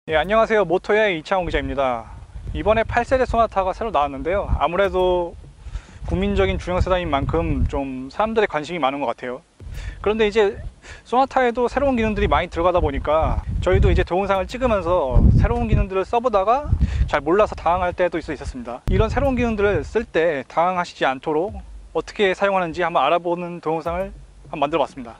예, 안녕하세요. 모토야의 이창훈 기자입니다. 이번에 8세대 소나타가 새로 나왔는데요. 아무래도 국민적인 주행 세단인 만큼 좀 사람들의 관심이 많은 것 같아요. 그런데 이제 소나타에도 새로운 기능들이 많이 들어가다 보니까 저희도 이제 동영상을 찍으면서 새로운 기능들을 써보다가 잘 몰라서 당황할 때도 있었습니다. 이런 새로운 기능들을 쓸 때 당황하시지 않도록 어떻게 사용하는지 한번 알아보는 동영상을 한번 만들어 봤습니다.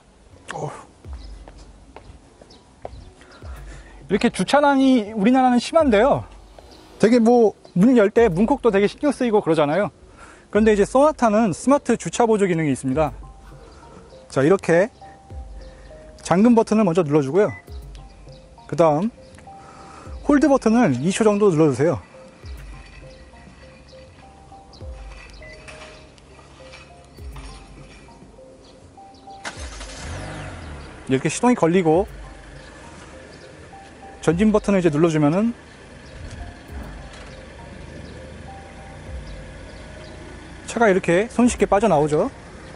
이렇게 주차난이 우리나라는 심한데요. 되게 문 열 때 문콕도 되게 신경 쓰이고 그러잖아요. 그런데 이제 소나타는 스마트 주차 보조 기능이 있습니다. 자, 이렇게 잠금 버튼을 먼저 눌러주고요. 그 다음 홀드 버튼을 2초 정도 눌러주세요. 이렇게 시동이 걸리고 전진 버튼을 이제 눌러주면은 차가 이렇게 손쉽게 빠져나오죠.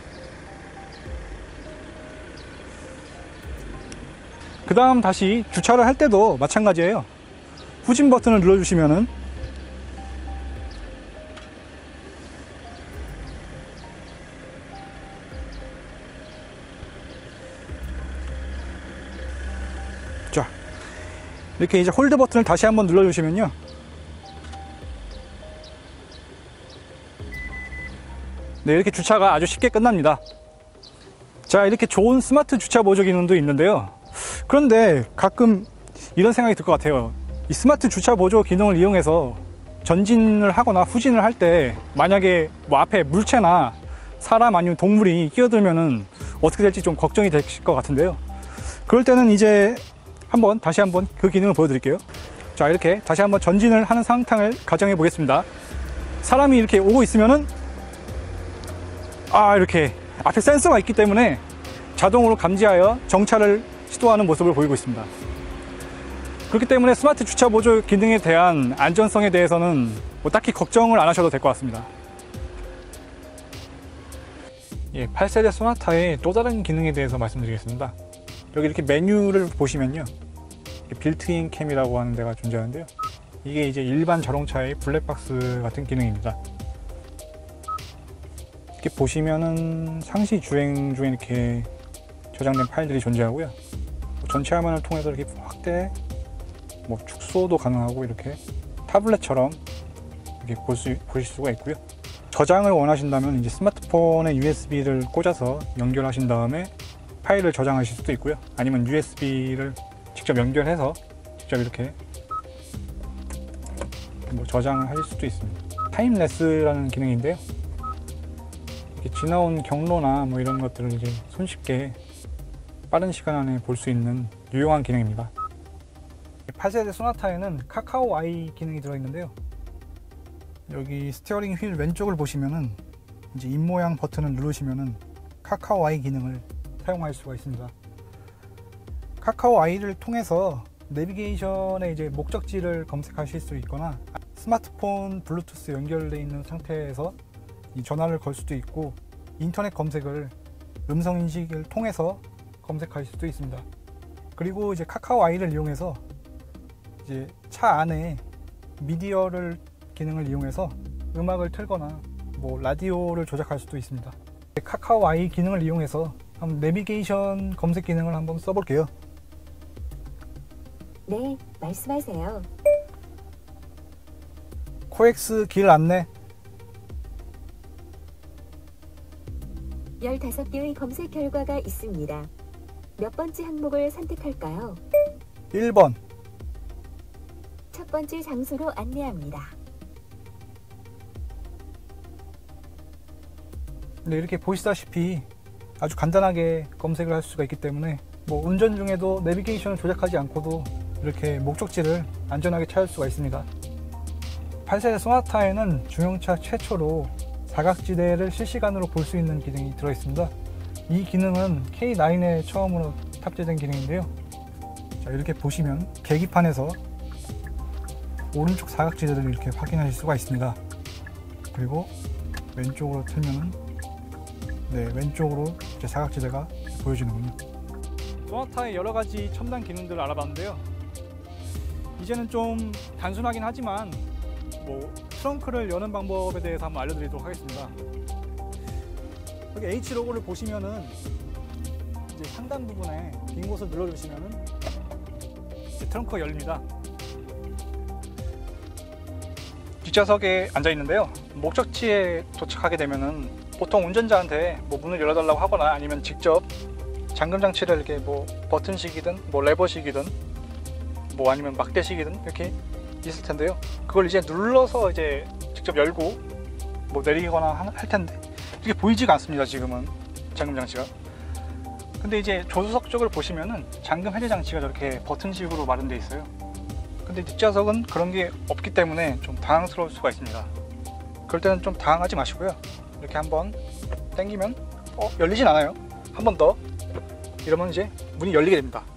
그 다음 다시 주차를 할 때도 마찬가지예요. 후진 버튼을 눌러주시면은 자, 이렇게 이제 홀드 버튼을 다시 한번 눌러주시면요, 네, 이렇게 주차가 아주 쉽게 끝납니다. 자, 이렇게 좋은 스마트 주차 보조 기능도 있는데요. 그런데 가끔 이런 생각이 들 것 같아요. 이 스마트 주차 보조 기능을 이용해서 전진을 하거나 후진을 할 때 만약에 앞에 물체나 사람 아니면 동물이 끼어들면은 어떻게 될지 좀 걱정이 되실 것 같은데요. 그럴 때는 이제 다시 한번 그 기능을 보여드릴게요. 자, 이렇게 다시 한번 전진을 하는 상황을 가정해 보겠습니다. 사람이 이렇게 오고 있으면은 이렇게 앞에 센서가 있기 때문에 자동으로 감지하여 정차를 시도하는 모습을 보이고 있습니다. 그렇기 때문에 스마트 주차 보조 기능에 대한 안전성에 대해서는 딱히 걱정을 안 하셔도 될 것 같습니다. 예, 8세대 소나타의 또 다른 기능에 대해서 말씀드리겠습니다. 여기 이렇게 메뉴를 보시면요, 빌트인 캠이라고 하는 데가 존재하는데요. 이게 이제 일반 자동차의 블랙박스 같은 기능입니다. 이렇게 보시면은 상시 주행 중에 이렇게 저장된 파일들이 존재하고요. 전체 화면을 통해서 이렇게 확대, 축소도 가능하고 이렇게 타블렛처럼 이렇게 보실 수가 있고요. 저장을 원하신다면 이제 스마트폰에 USB를 꽂아서 연결하신 다음에 파일을 저장하실 수도 있고요. 아니면 USB를 직접 연결해서 직접 이렇게 저장을 하실 수도 있습니다. 타임레스라는 기능인데요. 이렇게 지나온 경로나 이런 것들을 이제 손쉽게 빠른 시간 안에 볼 수 있는 유용한 기능입니다. 8세대 소나타에는 카카오 아이 기능이 들어있는데요. 여기 스티어링 휠 왼쪽을 보시면은 이제 입모양 버튼을 누르시면은 카카오 아이 기능을 사용할 수가 있습니다. 카카오 아이를 통해서 내비게이션에 이제 목적지를 검색하실 수 있거나 스마트폰 블루투스 연결되어 있는 상태에서 이 전화를 걸 수도 있고, 인터넷 검색을 음성 인식을 통해서 검색할 수도 있습니다. 그리고 이제 카카오 아이를 이용해서 이제 차 안에 미디어를 기능을 이용해서 음악을 틀거나 라디오를 조작할 수도 있습니다. 카카오 아이 기능을 이용해서 한번 내비게이션 검색 기능을 한번 써볼게요. 네, 말씀하세요. 코엑스 길 안내. 15개의 검색 결과가 있습니다. 몇 번째 항목을 선택할까요? 1번. 첫 번째 장소로 안내합니다. 네, 이렇게 보시다시피 아주 간단하게 검색을 할 수가 있기 때문에 운전 중에도 내비게이션을 조작하지 않고도 이렇게 목적지를 안전하게 찾을 수가 있습니다. 8세대 소나타에는 중형차 최초로 사각지대를 실시간으로 볼 수 있는 기능이 들어있습니다. 이 기능은 K9에 처음으로 탑재된 기능인데요. 자, 이렇게 보시면 계기판에서 오른쪽 사각지대를 이렇게 확인하실 수가 있습니다. 그리고 왼쪽으로 틀면은 왼쪽으로 이제 사각지대가 보여지는군요. 소나타의 여러가지 첨단 기능들을 알아봤는데요, 이제는 좀 단순하긴 하지만 뭐 트렁크를 여는 방법에 대해서 한번 알려드리도록 하겠습니다. 여기 H 로고를 보시면은 이제 상단 부분에 빈 곳을 눌러주시면은 이제 트렁크가 열립니다. 뒷좌석에 앉아 있는데요. 목적지에 도착하게 되면은 보통 운전자한테 뭐 문을 열어달라고 하거나 아니면 직접 잠금 장치를 이렇게 뭐 버튼식이든 뭐 레버식이든 뭐 아니면 막대식이든 이렇게 있을 텐데요. 그걸 이제 눌러서 이제 직접 열고 뭐 내리거나 할 텐데 이게 보이지가 않습니다. 지금은 잠금 장치가. 근데 이제 조수석 쪽을 보시면은 잠금 해제 장치가 저렇게 버튼식으로 마련되어 있어요. 근데 뒷좌석은 그런 게 없기 때문에 좀 당황스러울 수가 있습니다. 그럴 때는 좀 당황하지 마시고요. 이렇게 한번 당기면 열리진 않아요. 한 번 더 이러면 이제 문이 열리게 됩니다.